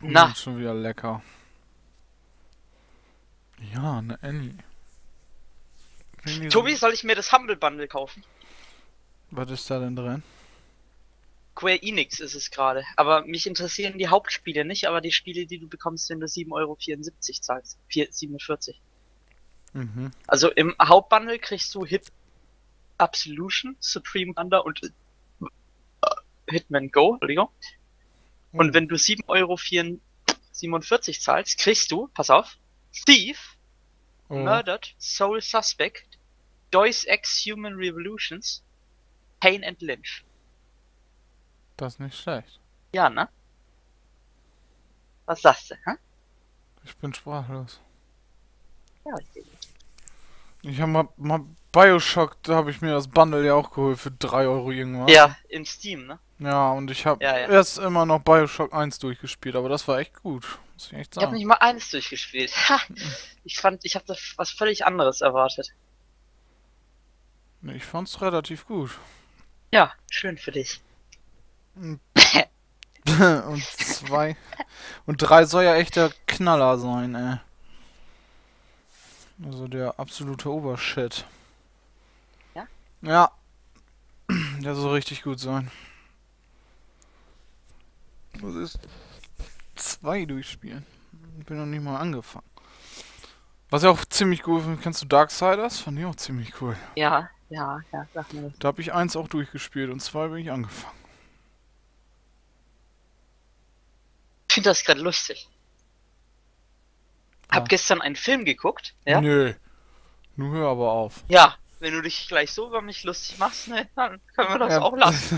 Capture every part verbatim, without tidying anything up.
Na. Mm, schon wieder lecker. Ja, eine Annie. Tobi, soll ich mir das Humble Bundle kaufen? Was ist da denn drin? Square Enix ist es gerade. Aber mich interessieren die Hauptspiele nicht, aber die Spiele, die du bekommst, wenn du sieben Euro vierundsiebzig zahlst. vier siebenundvierzig. Mhm. Also im Hauptbundle kriegst du Hit Absolution, Supreme Thunder und äh, Hitman Go, Entschuldigung. Und Oh. wenn du sieben Euro siebenundvierzig zahlst, kriegst du, pass auf, Thief, Oh. Murdered, Soul Suspect, Deus Ex Human Revolutions, Pain and Lynch. Das ist nicht schlecht. Ja, ne? Was sagst du, hä? Ich bin sprachlos. Ja, richtig. Ich habe mal, mal Bioshock, da habe ich mir das Bundle ja auch geholt für drei Euro irgendwas. Ja, in Steam, ne? Ja, und ich habe Ja, ja. erst immer noch Bioshock eins durchgespielt, aber das war echt gut. Muss ich echt Ich habe sagen. nicht mal eins durchgespielt. Ha! Ich fand, ich habe da was völlig anderes erwartet. Ich fand's relativ gut. Ja, schön für dich. Und zwei. Und drei soll ja echt der Knaller sein, ey. Also der absolute Obershit. Ja? Ja. Der soll richtig gut sein. Was ist? Zwei durchspielen. Ich bin noch nicht mal angefangen. Was ja auch ziemlich gut ist, kennst du Darksiders? Fand ich auch ziemlich cool. Ja, ja, ja, sag mir das. Da habe ich eins auch durchgespielt und zwei bin ich angefangen. Ich finde das gerade lustig. Hab Ja. gestern einen Film geguckt, ja? Nö. Nur hör aber auf. Ja, wenn du dich gleich so über mich lustig machst, ne, dann können wir das Ja. auch lassen.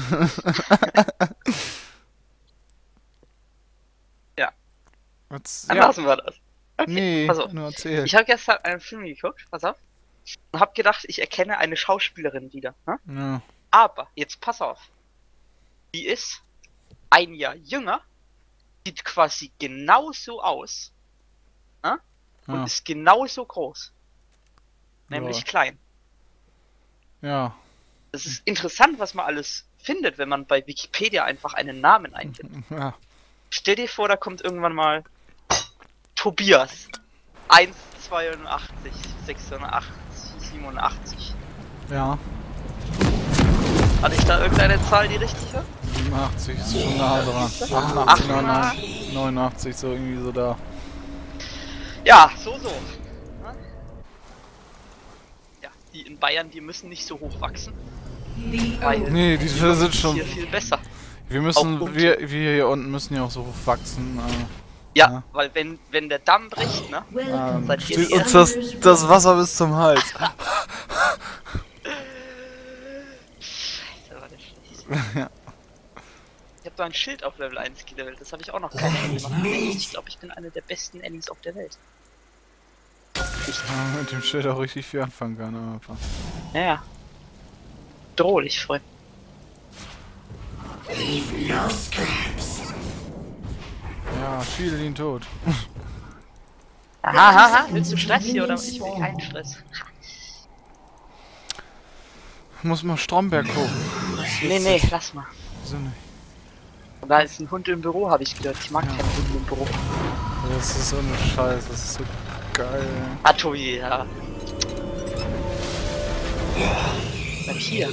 Ja. Was, Dann ja. lassen wir das. Okay, Nee, pass auf. nur erzähl. Ich habe gestern einen Film geguckt, pass auf. Und hab gedacht, ich erkenne eine Schauspielerin wieder. Ne? Ja. Aber, jetzt pass auf. Die ist ein Jahr jünger, sieht quasi genauso aus, ne? Und Ja. ist genauso groß. Nämlich Ja. klein. Ja. Das ist interessant, was man alles findet, wenn man bei Wikipedia einfach einen Namen eingibt. Ja. Stell dir vor, da kommt irgendwann mal Tobias. eins zweiundachtzig, sechsundachtzig, siebenundachtzig. Ja. Hatte ich da irgendeine Zahl, die richtig war? siebenundachtzig ist schon nah dran. achtundachtzig, neunundachtzig, neunundachtzig, so irgendwie so da. Ja, so, so. Ja, die in Bayern, die müssen nicht so hoch wachsen. Weil Nee, die sind ist schon. hier viel besser. Wir Auch müssen, unten. wir, wir hier unten müssen ja auch so hoch wachsen. Äh, Ja, Ja. weil wenn, wenn der Damm bricht, ne? ähm, Seid ihr steht die uns das, das Wasser bis zum Hals. Scheiße, war das schlecht. Ja. Ich hab so ein Schild auf Level eins gelevelt, das habe ich auch noch keine Annie gemacht. Ich glaube, ich bin einer der besten Annies auf der Welt. Ja, mit dem Schild auch richtig viel anfangen kann. Aber. Naja. Drohlich, Freund. Ja, schiele ihn tot. Aha, aha, willst du Stress hier oder ich will keinen Stress? Muss mal Stromberg gucken. Nee, nee, lass mal. Wieso nicht? Da ist ein Hund im Büro, habe ich gehört. Ich mag Ja. keinen Hund im Büro. Das ist so eine Scheiße, das ist so geil. Ah, Tobi, ja. Was hier?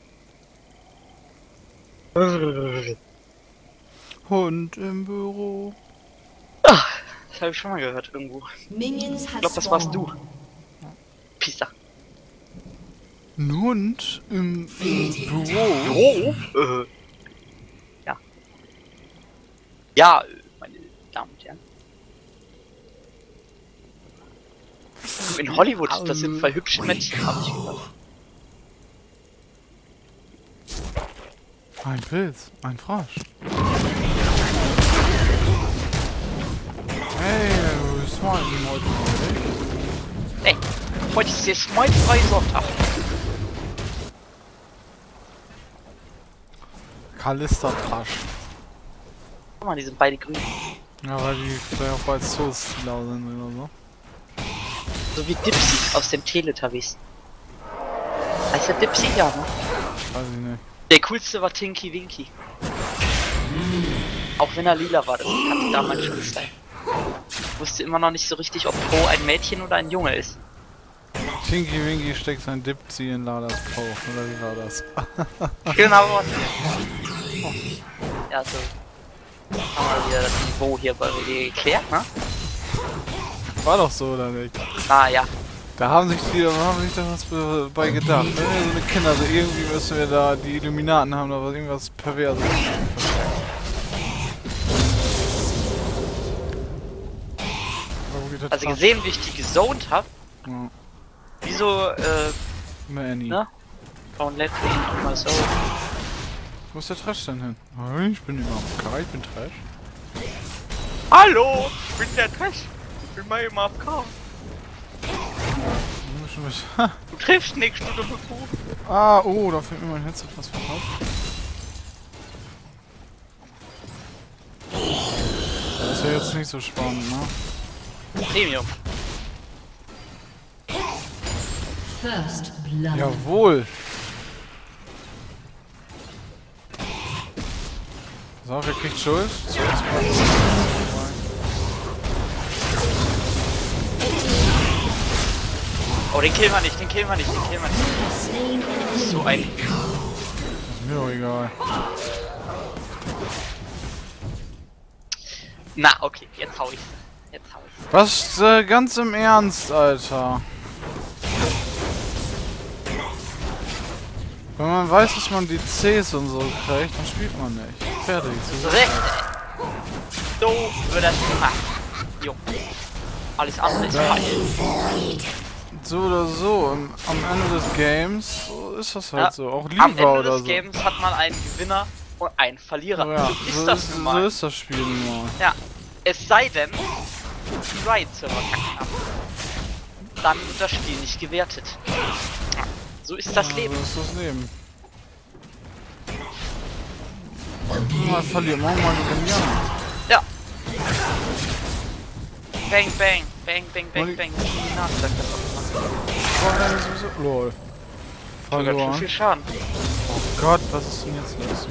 Hund im Büro. Das habe ich schon mal gehört irgendwo. Ich glaube, das warst du. Pisa. Ein Hund im Büro. Büro? Äh. Ja. Ja, äh, meine Damen und Herren. In Hollywood, das sind zwei hübsche Mädchen, habe ich gehört. Ein Pilz, ein Frosch. Hey, du bist mal heute mal, Ey, heute ist der smilefreie Sonntag. Kallistertrasch. Guck mal, die sind beide grün. Ja, weil die vielleicht auch bald Soßlau sind oder so. So wie Dipsy aus dem Teletubbies. Heißt der Dipsy? Ja, ne? Weiß ich nicht. Der coolste war Tinky Winky. Auch wenn er lila war, das hatte damals schon Style. Ich wusste immer noch nicht so richtig, ob Po ein Mädchen oder ein Junge ist. Tinky Winky steckt sein Dipsy in Ladas Po, oder wie war das? Genau. Ja, so. Haben wir wieder das Niveau hier bei mir geklärt, ne? War doch so, oder nicht? Ah, ja. Da haben sich die, haben sich da was bei gedacht, ne? So eine Kinder, also irgendwie müssen wir da, die Illuminaten haben da was, irgendwas Perverses. Also gesehen, wie ich die gezoned hab. Ja. Wieso, äh, Manny. ne? Don't let me into my soul. Wo ist der Trash denn hin? Oh, ich bin immer auf K, ich bin Trash. Hallo, ich bin der Trash. Ich bin mal immer auf K. Du triffst nichts, du dumme Kuh. Ah, oh, da fällt mir mein Headset was verkauft. Das ist ja jetzt nicht so spannend, ne? Premium. First blood. Jawohl! So, wer kriegt Schuld? So, jetzt Oh, den killen wir nicht, den killen wir nicht, den killen wir nicht. So ein... ist mir doch egal. Na, okay, jetzt hau ich's. Jetzt hau ich's. Was, äh, ganz im Ernst, Alter? Wenn man weiß, dass man die Cs und so kriegt, dann spielt man nicht. Fertig. So Recht. So wird das gemacht. Jo. Alles andere ist falsch. So oder so, am, am Ende des Games so ist das halt Ja. so. Auch Am Liva Ende oder des so. Games hat man einen Gewinner und einen Verlierer. Oh ja, so ist so das ist, nun so mal. ist das Spiel nun mal. Ja. Es sei denn, die Riot-Server kacken ab. Dann wird das Spiel nicht gewertet. Ja. So ist das Ja, Leben. so ist das Leben. Mal verlieren, mal mal gewinnen. Ja. Bang, bang, bang, bang, bang, Molly- bang. Die Nase sagt das auch immer. Boah, dann ist sowieso. Lol. Sogar schon Verloren. viel Schaden. Oh Gott, was ist denn jetzt los?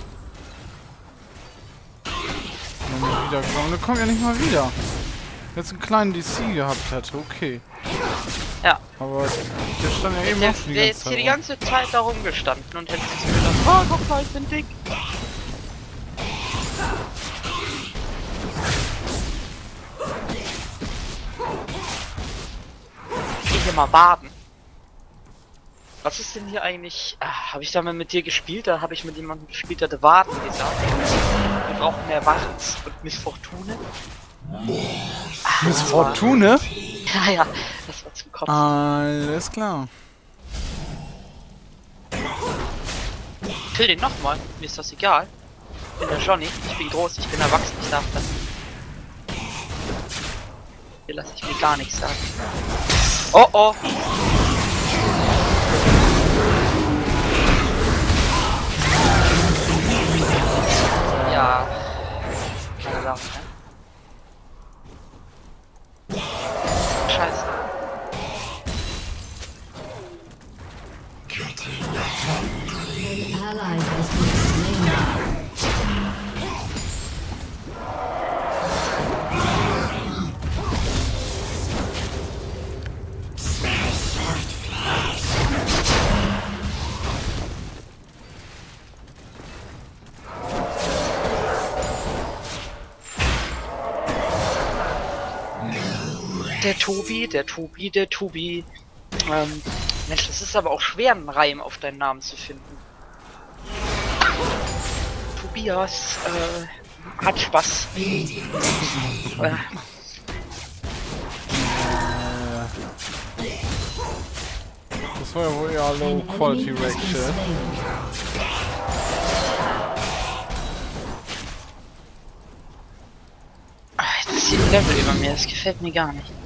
Nochmal wiedergekommen. Der kommt ja nicht mal wieder. Jetzt einen kleinen D C gehabt hätte, okay. Ja. Aber der stand ja eben Der auch schon die wäre ganze jetzt Zeit. hier die rum. ganze Zeit da rumgestanden und hätte sich gedacht, oh, guck mal, ich bin dick. Ich geh hier mal baden. Was ist denn hier eigentlich? Ah, habe ich da mal mit dir gespielt? Da habe ich mit jemandem gespielt, der hatte Warten gesagt. Wir brauchen mehr Wartens und Miss Fortune. Miss Fortune? Ja, ja, das war zum Kopf. Alles klar. Kill den nochmal, mir ist das egal. Ich bin der Johnny, ich bin groß, ich bin erwachsen, ich darf das. Hier lasse ich mir gar nichts sagen. Oh oh! Ja. Keine Sache, ne? Scheiße. An ally has been slain. Der Tobi, der Tobi, der Tobi. Ähm, Mensch, das ist aber auch schwer, einen Reim auf deinen Namen zu finden. Tobias, äh, hat Spaß. Äh, Das war ja wohl eher Low Quality Enemy has been Reaction. slain. das ist ein Level über mir, das gefällt mir gar nicht.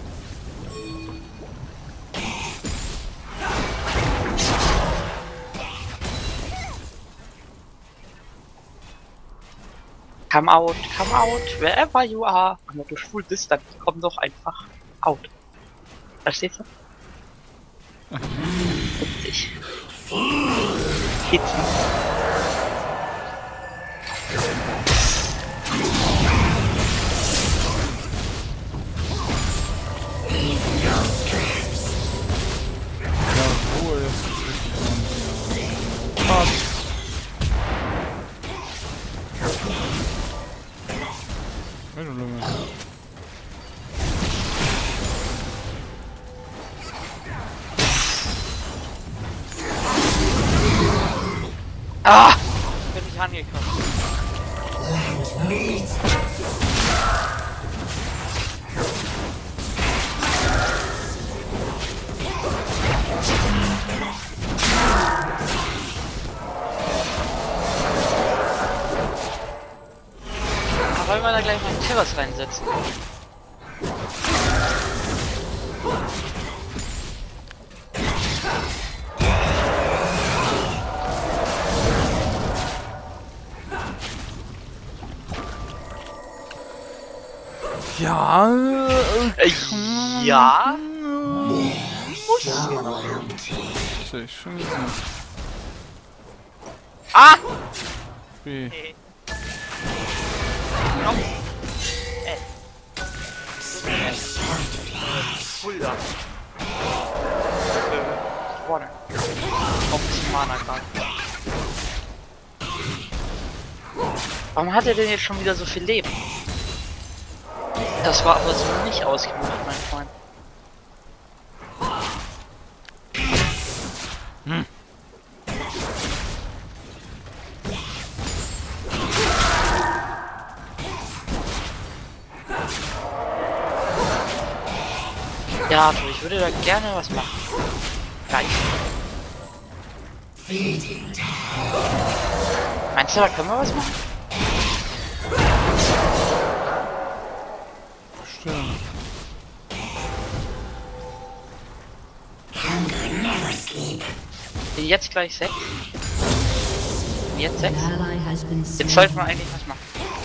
Come out, come out, wherever you are. Aber du schwul bist, dann komm doch einfach out. Verstehst du? Witzig. Hitzen. Hey, du Lümmel. Ah! Bin ich angekommen. Aber wollen wir da gleich mal einen Terrace reinsetzen? Ja, äh, Äh, ja? Sehe ich schon gesehen. Ah! Wie? Nee. Komm. Ey. Fulda. Äh, vorne. Auf die Mana gerade. Warum hat er denn jetzt schon wieder so viel Leben? Das war aber so nicht ausgemacht, mein Freund. Hm. Ja, du, ich würde da gerne was machen. Gleich. Meinst du, da können wir was machen? Stimmt. Bin jetzt gleich sechs. Bin jetzt sechs. Ally has been Jetzt slain. sollten wir eigentlich was machen.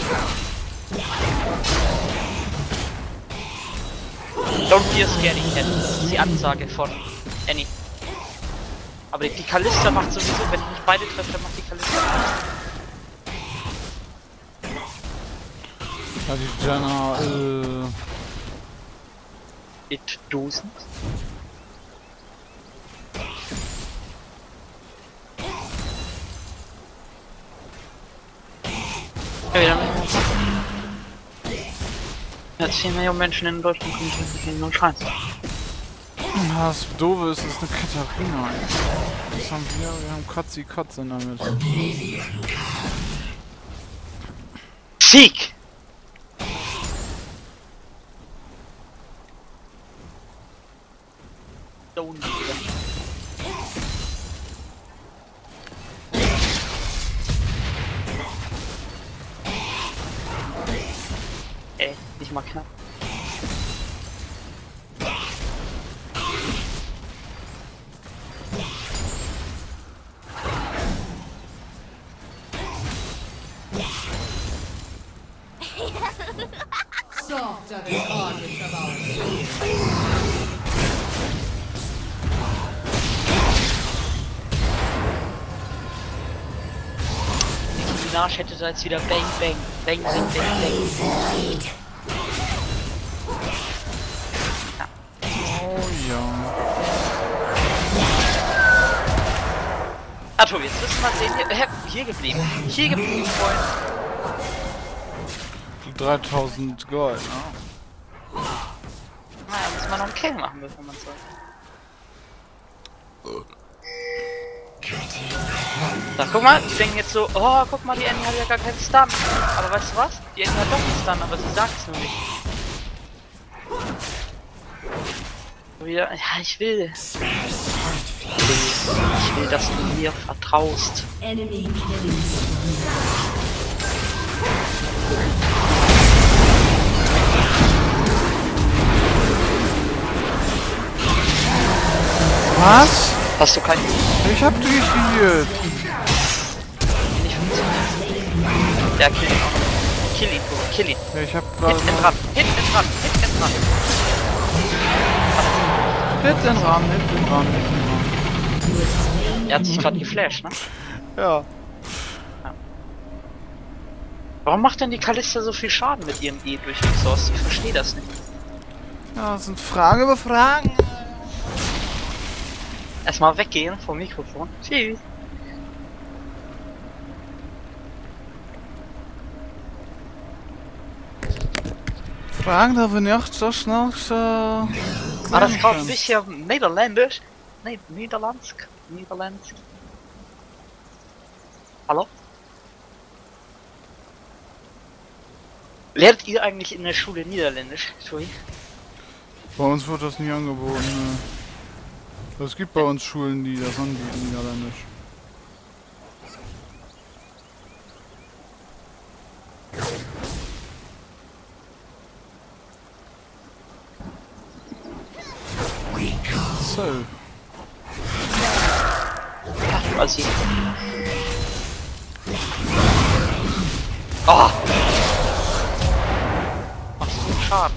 Don't be a scaredy cat. Das ist die Ansage von Annie. Aber die Kalista macht sowieso, wenn ich nicht beide treffe, dann macht die Kalista. Ja, die Jenna, äh... It doesn't. Ja, wieder mit. Ja, zehn Millionen Menschen in Deutschland kommen nicht nur Scheiß. Das Doofe ist, es ist eine Katharina. Was haben wir? Wir haben Kotzi Kotze damit. Sieg! Don't be Ey, nicht mal knapp. Soft are the targets of our shield. Die Minaj hätte da jetzt wieder Bang Bang. Bang Bang Bang Bang. Oh ja. Ah, Tobi, jetzt müssen wir mal sehen. Hier, hier geblieben. Hier geblieben, Freund. dreitausend Gold, ne? Naja, müssen wir noch einen Kill machen, bevor man sagt. Da, guck mal, die denken jetzt so, oh, guck mal, die Annie hat ja gar keinen Stun. Aber weißt du was? Die Annie hat doch einen Stun, aber sie sagt es nur nicht. Wieder, ja, ich will. Ich will, dass du mir vertraust. Enemy killing spree. Was? Hast du keinen... Ich hab dich geheilt. Nicht funktioniert. Ja, kill ihn auch. Kill ihn, Tobi, kill ihn. Ja, ich hab gerade Hit and mal... run, hit and run, hit and run. Hit den Rahmen, hit den Rahmen, hit den Rahmen. Er hat sich gerade geflasht, ne? Ja. Warum macht denn die Kalista so viel Schaden mit ihrem E durch Exhaust? Ich verstehe das nicht. Ja, das sind Fragen über Fragen. Erstmal weggehen vom Mikrofon. Tschüss. Fragen darf ich nicht so schnell so... Ah, das ist gerade ein bisschen Niederländisch. Nee, Niederlands. Niederlands. Hallo? Lernt ihr eigentlich in der Schule Niederländisch? Sorry. Bei uns wird das nie angeboten. Ne. Es gibt bei uns Schulen, die das anbieten, Niederländisch. So. Ach, was ich. Oh! Machst du Schaden?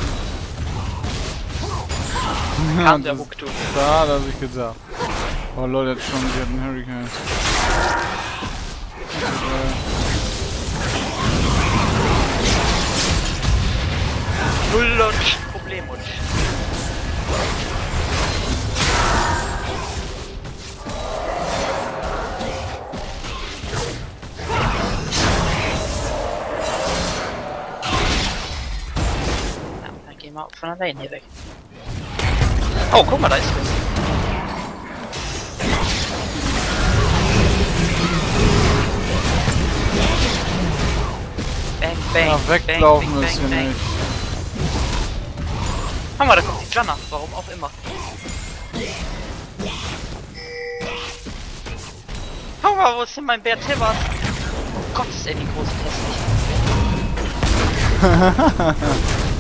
Ja, Kam der das, Ruck, du. da, das hab ich gesagt. Oh Leute, jetzt schon, die hatten Hurricane. Null und Problem und. Ja, dann gehen wir von allein hier weg. Oh, guck mal, da ist was. Bang, bang, Ja, weglaufen bang, ist hier bang, bang. nicht. Guck mal, da kommt die Janna, warum auch immer. Guck mal, wo ist denn mein Bär Tibbers? Oh Gott, ist er die große hässlich.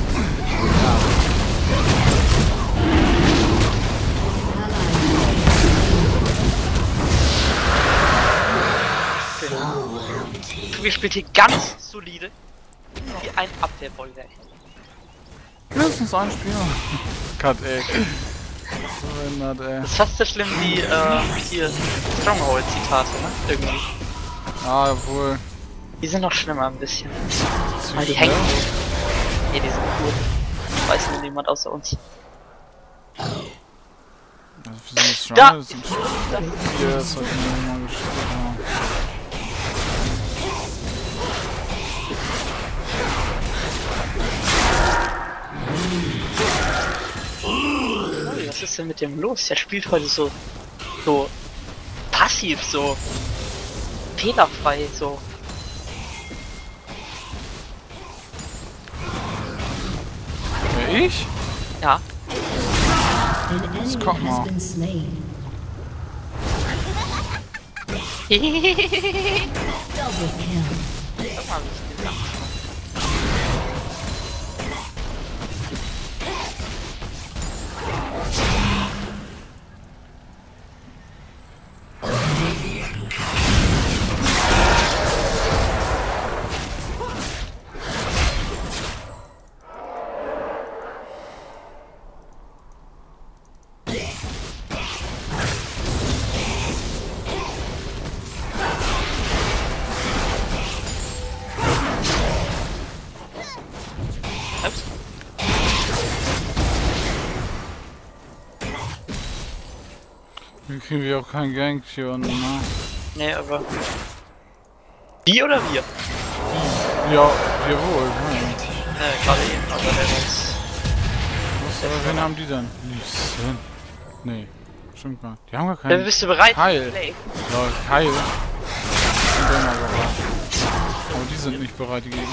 Wir spielen hier ganz solide. Wie ein Abwehrbollwerk. Mindestens ein Spieler. Cut, ey. So behindert, ey. Das ist fast so schlimm wie, äh, hier Stronghold-Zitate, ne? Irgendwie. Ah, jawohl. Die sind noch schlimmer ein bisschen. Zu Weil die schnell. hängen. Nee, die sind cool. Weiß nur niemand außer uns. Also wir sind jetzt schon Da! alle sind hier, das hat mir mal geschrieben. Was ist denn mit dem los? Der spielt heute so, so passiv, so fehlerfrei, so. Ja, ich? Ja. An enemy guck mal. has been slain. Double kill. Guck mal, wie ich gesagt habe. Ups. Wir kriegen wir auch keinen Gank hier unten, ne? Nee, aber. Die oder wir? Ja, jawohl. Ja. Äh, gerade eben, aber der ist. Was, aber wen haben die denn? Listen. Nee, stimmt gar nicht. Die haben gar Ja, keinen. bist du bereit? Heil. Play. Ja, Keil. Die sind immer bereit. Aber die sind nicht bereit, die Gegner.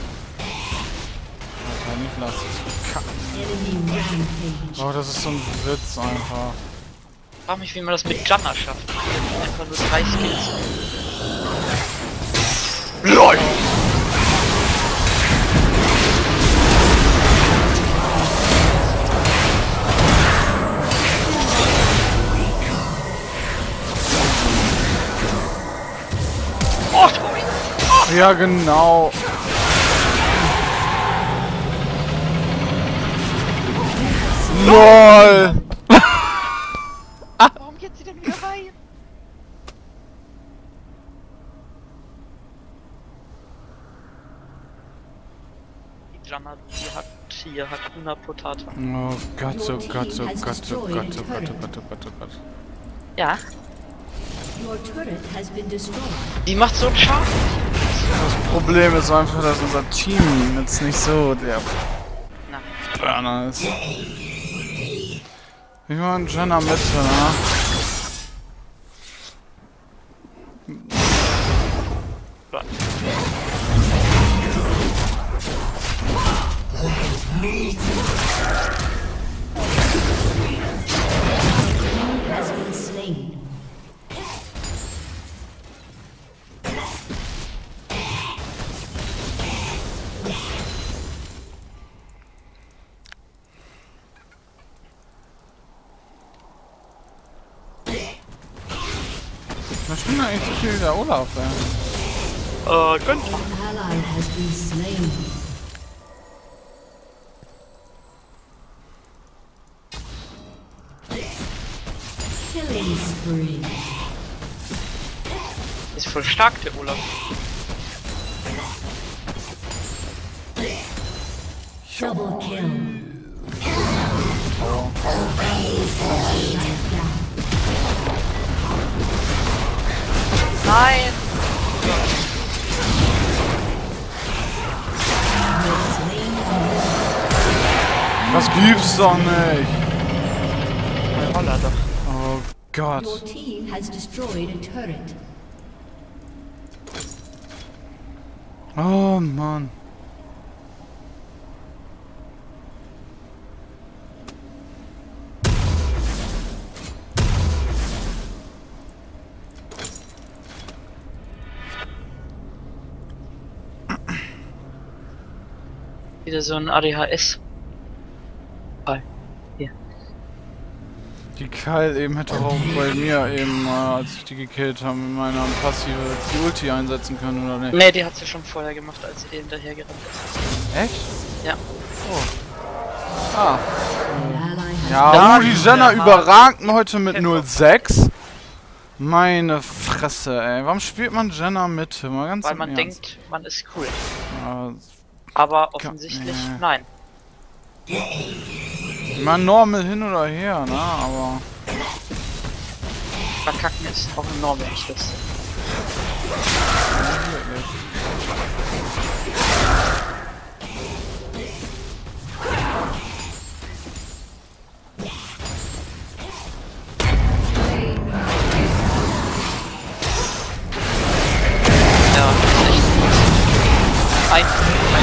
Alter, nicht lassen. Enemy rampage. Oh, das ist so ein Witz einfach. Ich frag mich, wie man das mit Janna schafft. Einfach nur drei Skills. LOL! Oh, Tobi! Ja, genau. LOL! Warum geht sie denn wieder rein? Die Janna, die hat hier, hat hundert Potata. Oh Gott, oh Gott, oh Gott, oh Gott, oh Gott, oh Gott, oh Gott, oh Gott, oh Gott. Ja, Your turret has been destroyed. die macht so einen Schaden. Das Problem ist einfach, dass unser Team jetzt nicht so der Ja, nice. Ich war ein Jenna Mitte, ne? Has been slain. Was stimmt eigentlich so viel wie der Olaf, ey? Äh, gönnt. An ally has been slain. Killing spree. Ist voll stark, der Olaf. Double kill. Nein! Das gibt's doch nicht! Mein Roller doch. Oh Gott. Your team has destroyed a turret. Oh Mann. Wieder so ein A D H S. Hi. Hier. Die Keil eben hätte auch bei mir eben, äh, als ich die gekillt habe, mit meiner Passive die Ulti einsetzen können, oder nicht? Ne, die hat sie schon vorher gemacht, als sie eben daher gerannt ist. Echt? Ja. Oh. Ah. An ally has Ja, Da Rudi ist Jenner der überragt heute mit Kämpfer. null sechs. Meine Fresse, ey. Warum spielt man Jenner Mitte? Mal ganz Weil im man Ernst. denkt, man ist cool. Ja, Aber offensichtlich nee. nein. mal normal hin oder her, ne? Aber. Verkacken ist auch ein Normal Schluss. Ja, echt. Ein, ein,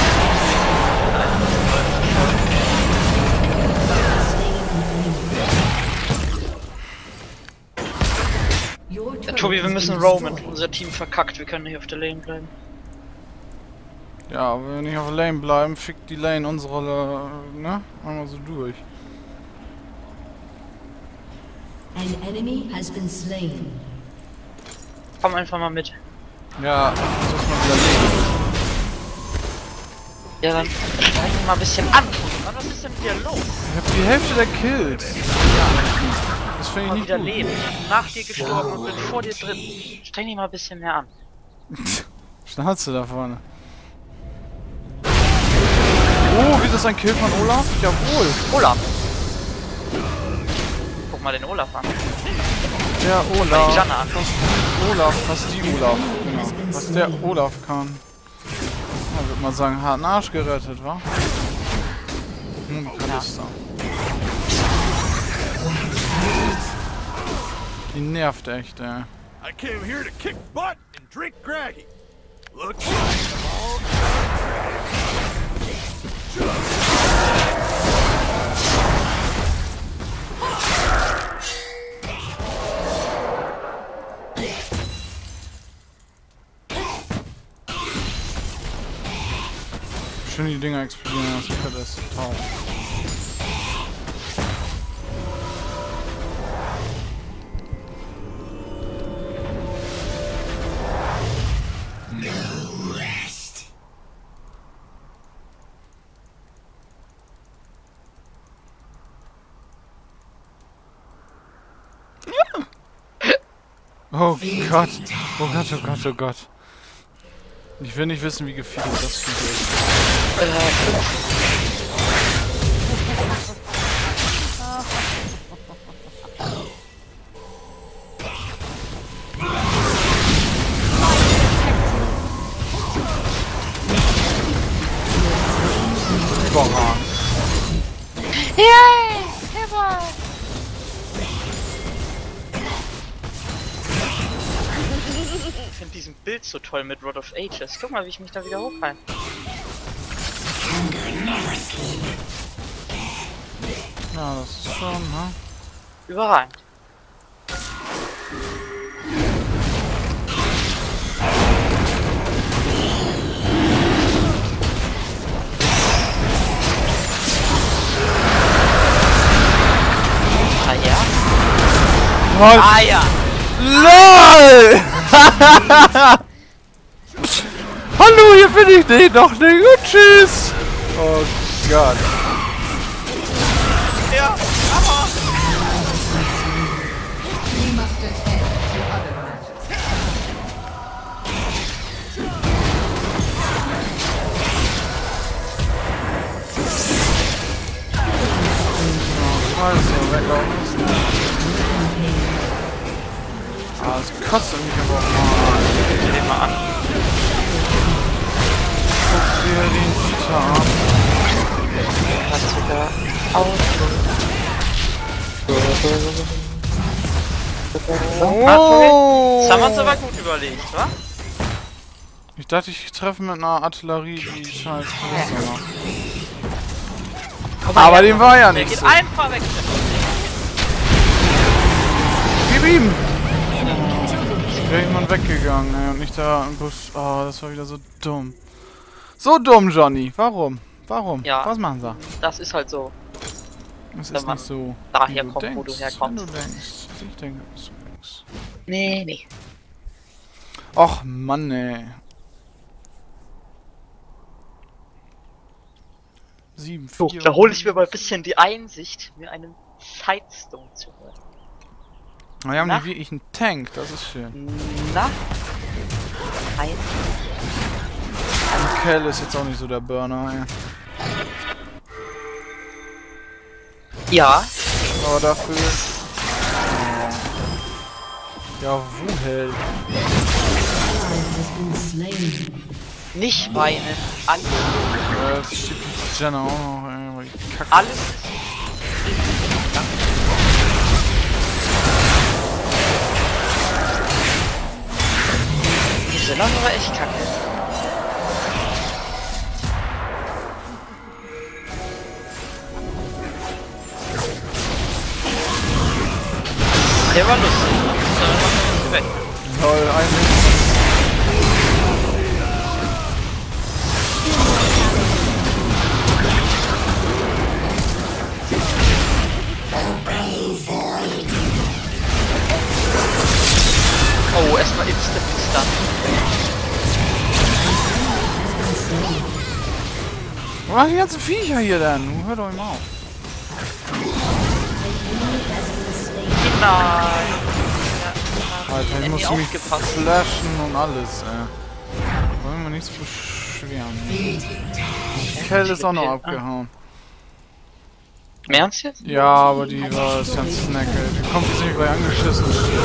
Your Ja, turret Tobi, wir has müssen been roamen. destroyed. Unser Team verkackt. Wir können nicht auf der Lane bleiben. Ja, aber wenn wir nicht auf der Lane bleiben, fickt die Lane unsere, äh, ne? Einmal so durch. An enemy has been slain. Komm einfach mal mit. Ja, das muss man widerlegen. Ja, dann steigen mal ein bisschen an. Mann, was ist denn mit dir los? Ich hab die Hälfte der Kills. Das finde ich Mal nicht wieder gut. leben. Ich bin nach dir gestorben und bin vor dir drin. Streng dich mal ein bisschen mehr an. Schnauze da vorne. Oh, wie ist das ein Kill von Olaf? Jawohl. Olaf. Guck mal den Olaf an. Der Mal die Olaf. Janne an. Olaf, was die Olaf. Genau. Was der Olaf kann. Ja, würde man sagen, harten Arsch gerettet, wa? Nun die Kalista. Die nervt echt, ey. I came here to kick butt and drink Graggy. Looks like I'm all Schön die Dinger explodieren, das ist total. Oh Gott, oh Gott, oh Gott, oh Gott. Ich will nicht wissen, wie gefiedert das Vieh ist. Äh, fünf. Überragend. Yay! Hammer! Ich finde diesen Bild so toll mit Rod of Ages. Guck mal, wie ich mich da wieder hochheim. Ja, das ist schon, ne? Überragend. Ah ja? LOL! Ah ja! LOL! Hallo, hier bin ich nicht noch nicht. Und tschüss! Oh Gott. Ja, aber... We must attend to other matters. Scheiße, weglaufen. Ah, das kostet mich aber auch mal. Guck dir den mal an. Guck dir den Dieter an. Hat sogar Auto. Oh! Das haben wir uns aber gut überlegt, wa? Ich dachte, ich treffe mit einer Artillerie die scheiß Kiste noch. Komm mal Aber her, dem war ja der nicht geht so. einfach weg. Gib ihm! Wäre jemand weggegangen, ey, und nicht da im Bus. Oh, das war wieder so dumm. So dumm, Johnny. Warum? Warum? Ja. Was machen sie? Das ist halt so. Es Wenn ist man nicht so, daher wie du kommt, wo denkst, du herkommst. Wenn du denkst. Ich denke, was du denkst. Nee, nee. Och, Mann, ey. sieben, So, vier. da hole ich mir mal ein bisschen die Einsicht, mir einen Sidestone zu holen. Wir haben Na? nicht wirklich einen Tank, das ist schön. Na? Ein. Und Kell ist jetzt auch nicht so der Burner, ey. Ja. Aber dafür... Ja, Wuhel. Nicht weinen. Alles. Ja, jetzt steht die Jenna auch noch, ey, weil die Kacke. Alles. Die sind aber echt kacke. Der war lustig, ne? Dann machen wir weg. Toll, eigentlich. Oh, erstmal Instant Stun. Wo machen die ganzen Viecher hier denn? Hört doch mal auf. Nein. Alter, ich Ja, muss nie mich aufgepasst. flashen und alles, ey. Wollen wir nichts beschweren. Kell ist auch noch abgehauen. Im Ernst jetzt? Ja, aber die war ist ja ein Snack, ey. Die kommt jetzt nicht gleich angeschissen.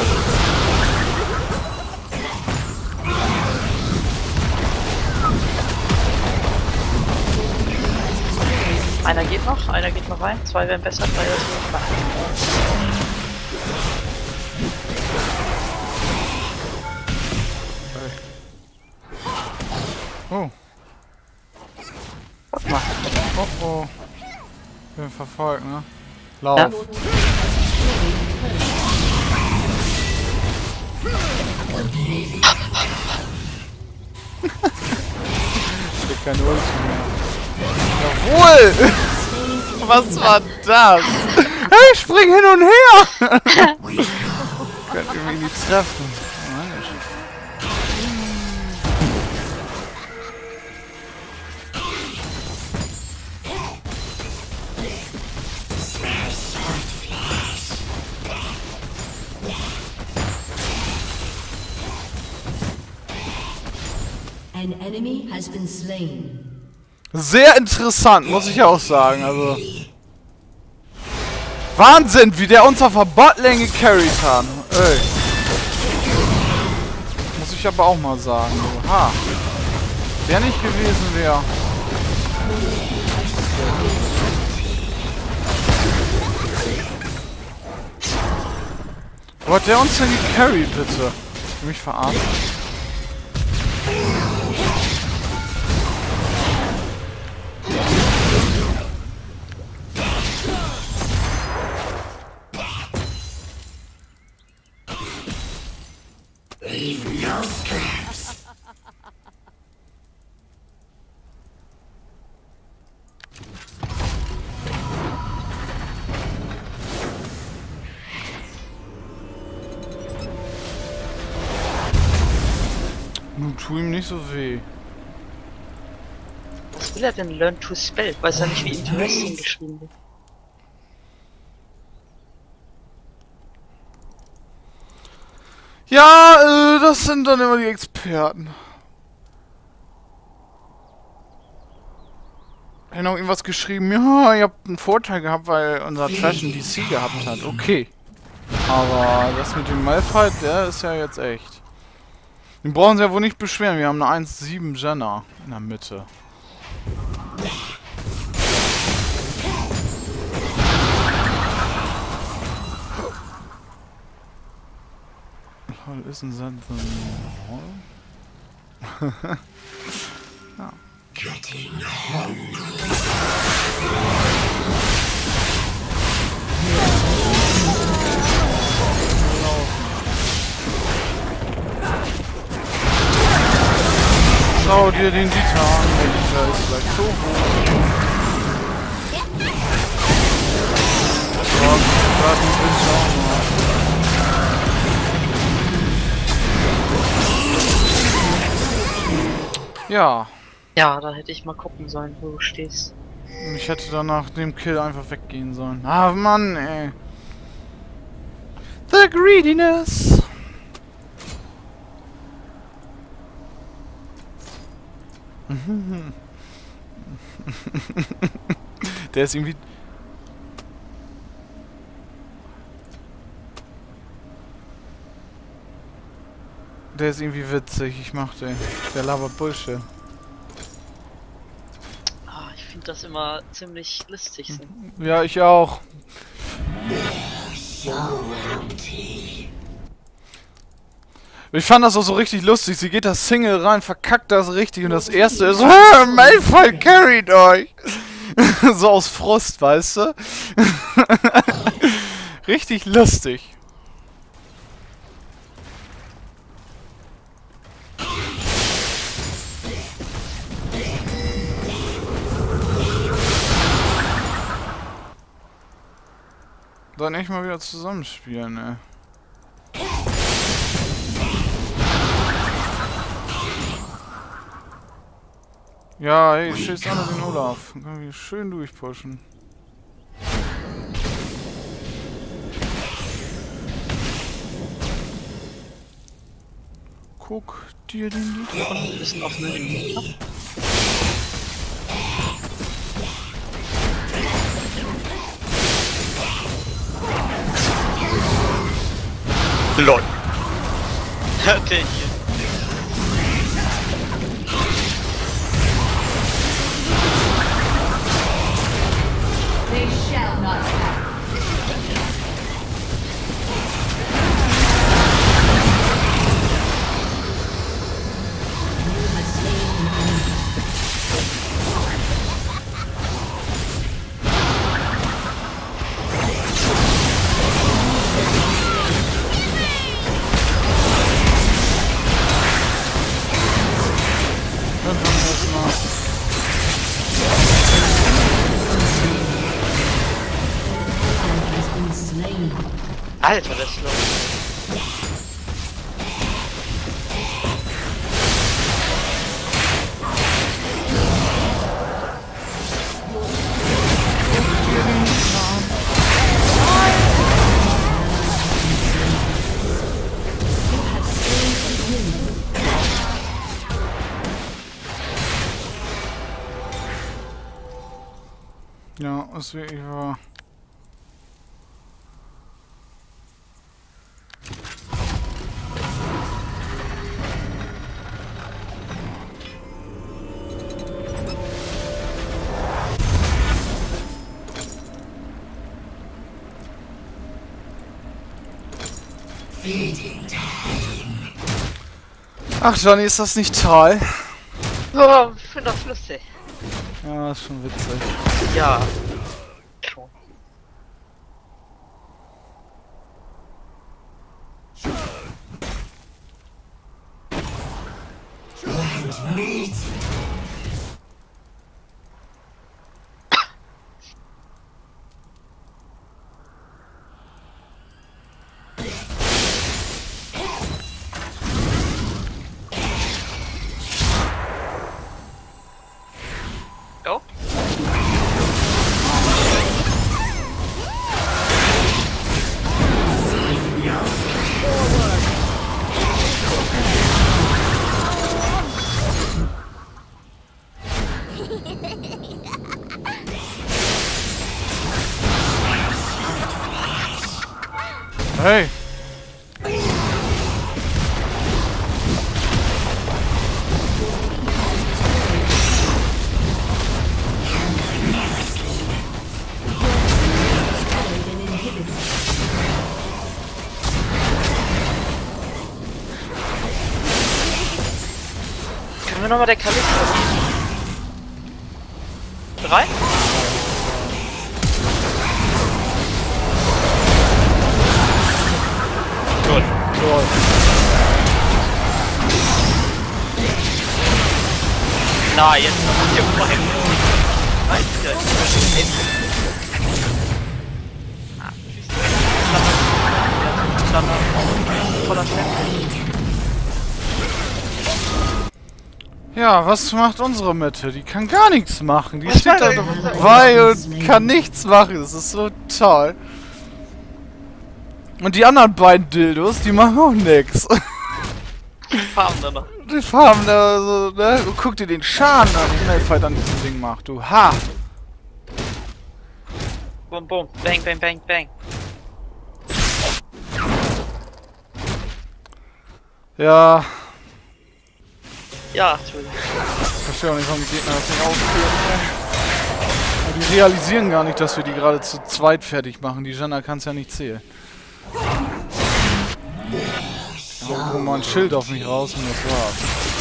Einer geht noch, einer geht noch rein, zwei werden besser, drei ist noch Oh. Guck mal. Oh oh. Bin verfolgt, ne? Lauf. Ja. Krieg keine Ulti mehr. Jawohl! Was war das? Hey, spring hin und her! Könnt irgendwie nie treffen. Mensch. An enemy has been slain. Sehr interessant, muss ich auch sagen. Also Wahnsinn, wie der uns auf der Botlane gecarried hat. Ey. Muss ich aber auch mal sagen. Ha. Der nicht gewesen wäre. Wo hat der uns denn gecarried, bitte? Mich verarschen. Nun tu ihm nicht so weh. Was will er denn learn to spell? Weiß er nicht, wie Interesting geschrieben wird. Ja, äh, das sind dann immer die Experten. Ich habe noch irgendwas geschrieben. Ja, ihr habt einen Vorteil gehabt, weil unser Trash einen D C gehabt hat. Okay. Aber das mit dem Malphite, der ist ja jetzt echt. Den brauchen sie ja wohl nicht beschweren. Wir haben eine eins sieben Jenna in der Mitte. Was ist denn Sand? Ja. Schau dir den Dieter an, der Dieter ist gleich so hoch. So, gerade ein bisschen Ja. Ja, da hätte ich mal gucken sollen, wo du stehst. Ich hätte dann nach dem Kill einfach weggehen sollen. Ah, Mann, ey. The greediness. Der ist irgendwie... Der ist irgendwie witzig, ich mach den. Der labert Bullshit. Ah, ich finde das immer ziemlich listig. So. Ja, ich auch. Ich fand das auch so richtig lustig. Sie geht das Single rein, verkackt das richtig und das erste ist, Malphite carried euch. So aus Frust, weißt du? Richtig lustig. Dann echt mal wieder zusammenspielen, ey. Ja, hey, schießt an den Olaf. Dann können wir schön durchpushen. Guck dir den Lied an. Ein bisschen auf den Lied ab. LOL. Der hier. They shall not pass. Alter, das ist los. Ja, ist wirklich wahr. Ach, Johnny, ist das nicht toll? Oh, ich finde das lustig. Ja, ist schon witzig. Ja. Schon. Oh. Hey! Können wir nochmal der Kalix? Drei? Gut. Gut. Na, jetzt noch hier vorhin. Nein, wieder. Ah, tschüss. Standard. Voller Stempel. Ja, was macht unsere Mitte? Die kann gar nichts machen. Die Was steht da soll das? dabei und kann nichts machen. Das ist so toll. Und die anderen beiden Dildos, die machen auch nix. Farben dann noch. Die farben da so, ne? Und guck dir den Schaden an, den Malphite an diesem Ding macht, du. Ha! Boom, boom. Bang, bang, bang, bang. Ja, Ja, Entschuldigung. ich verstehe auch nicht, warum die Gegner das nicht aufführen. Aber die realisieren gar nicht, dass wir die gerade zu zweit fertig machen. Die Janna kann es ja nicht zählen. Ich hau mal ein Schild auf mich raus und das war's.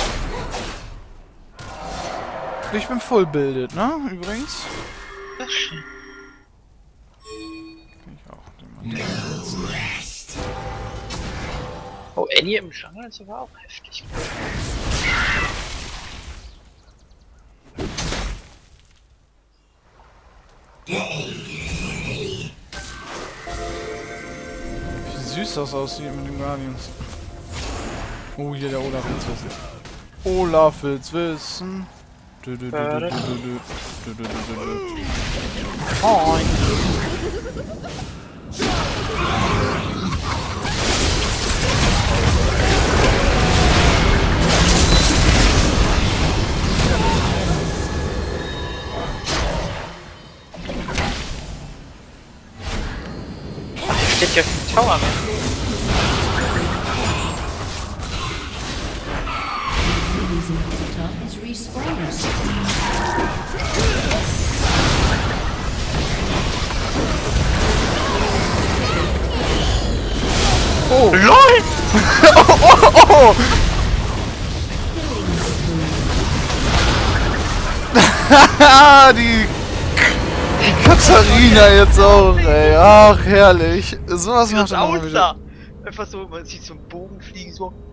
Ich bin full builded, ne? Übrigens. Das ist schön. Ich auch. Den mal Oh, Annie im Jungle ist aber auch heftig. Wie süß das aussieht mit den Guardians. Oh, hier der Olaf will's wissen. Olaf will's wissen. Du, du, du, du, du, du, du, du, du, du. Moin. Steht ja kein Tower mehr. Is respawned. Oh! LOL! Oh, oh, oh! die, die Katharina jetzt auch, ey. Ach, herrlich. Sowas Wie macht das er noch mal wieder. aussah. Einfach so, man sieht so einen Bogen fliegen, so.